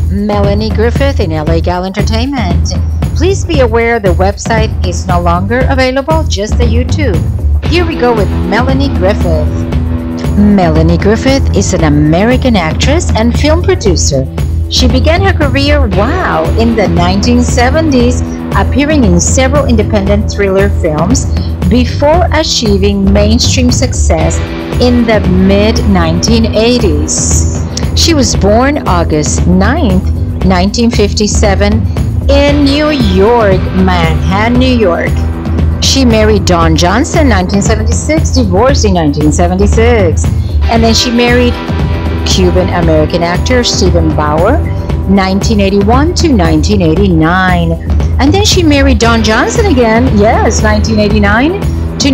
Melanie Griffith in LA Gal Entertainment. Please be aware the website is no longer available, just the YouTube. Here we go with Melanie Griffith. Melanie Griffith is an American actress and film producer. She began her career, in the 1970s, appearing in several independent thriller films before achieving mainstream success in the mid-1980s. She was born August 9th, 1957 in New York, Manhattan, New York. She married Don Johnson, 1976, divorced in 1976. And then she married Cuban-American actor Steven Bauer, 1981 to 1989. And then she married Don Johnson again, 1989 to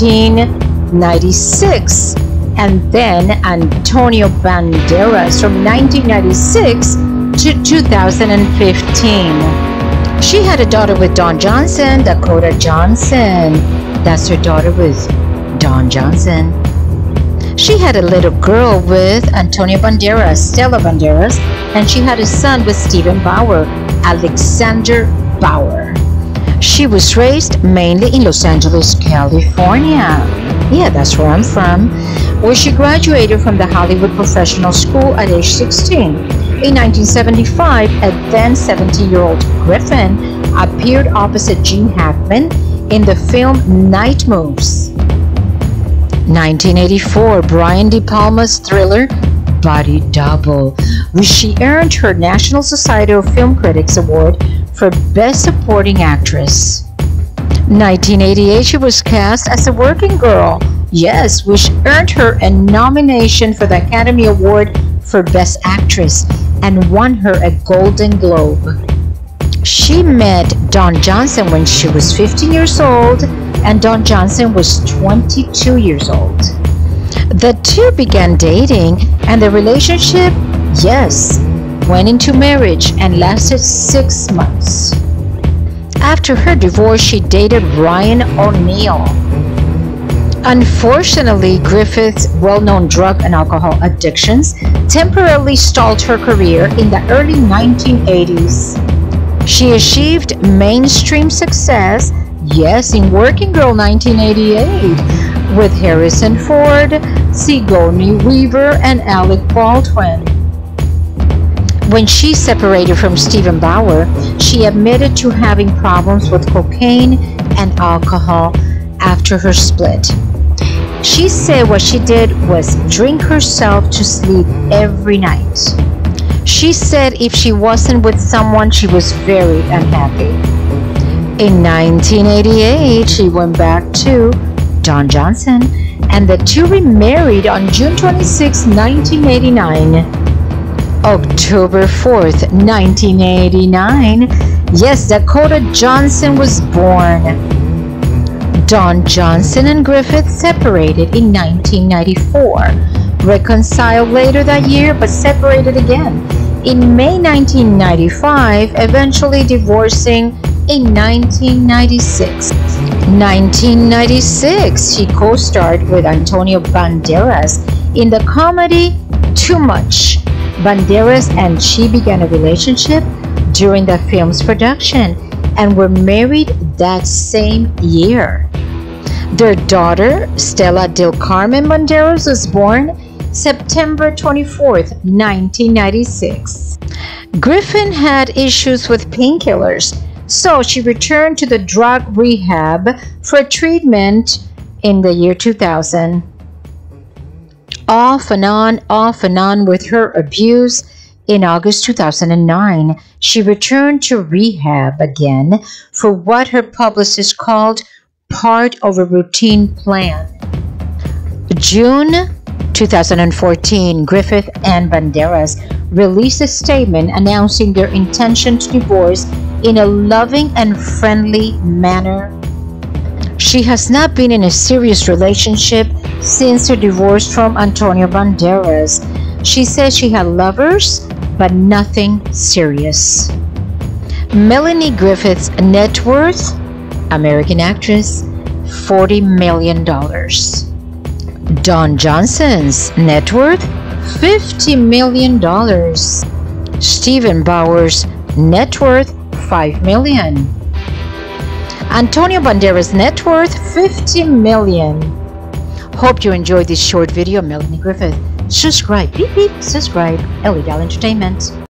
1996. And then Antonio Banderas from 1996 to 2015. She had a daughter with Don Johnson, Dakota Johnson. That's her daughter with Don Johnson. She had a little girl with Antonio Banderas, Stella Banderas, and she had a son with Steven Bauer, Alexander Bauer. She was raised mainly in Los Angeles, California. Yeah, that's where I'm from, where she graduated from the Hollywood Professional School at age 16. In 1975, a then 17-year-old Griffin appeared opposite Gene Hackman in the film Night Moves. 1984, Brian De Palma's thriller Body Double, which she earned her National Society of Film Critics Award for Best Supporting Actress. 1988, she was cast as a working girl, which earned her a nomination for the Academy Award for Best Actress and won her a Golden Globe. She met Don Johnson when she was 15 years old, and Don Johnson was 22 years old. The two began dating, and the relationship, went into marriage and lasted 6 months. After her divorce, she dated Ryan O'Neal. Unfortunately, Griffith's well-known drug and alcohol addictions temporarily stalled her career in the early 1980s. She achieved mainstream success, in Working Girl 1988, with Harrison Ford, Sigourney Weaver, and Alec Baldwin. When she separated from Steven Bauer, she admitted to having problems with cocaine and alcohol after her split. She said what she did was drink herself to sleep every night. She said if she wasn't with someone, she was very unhappy. In 1988, she went back to Don Johnson, and the two remarried on June 26, 1989. October 4th, 1989, Dakota Johnson was born. Don Johnson and Griffith separated in 1994, reconciled later that year but separated again in May 1995, eventually divorcing in 1996. 1996, she co-starred with Antonio Banderas in the comedy Too Much. Banderas and she began a relationship during the film's production and were married that same year. Their daughter, Stella Del Carmen Banderas, was born September 24th, 1996. Griffin had issues with painkillers, so she returned to the drug rehab for treatment in the year 2000. Off and on with her abuse. In August 2009, she returned to rehab again for what her publicist called part of a routine plan. June 2014, Griffith and Banderas released a statement announcing their intention to divorce in a loving and friendly manner. She has not been in a serious relationship since her divorce from Antonio Banderas. She says she had lovers, but nothing serious. Melanie Griffith's net worth, American actress, $40 million. Don Johnson's net worth, $50 million. Steven Bauer's net worth $5 million. Antonio Banderas' net worth $50 million. Hope you enjoyed this short video. Melanie Griffith. Subscribe, beep beep, subscribe. Ellie Gal Entertainment.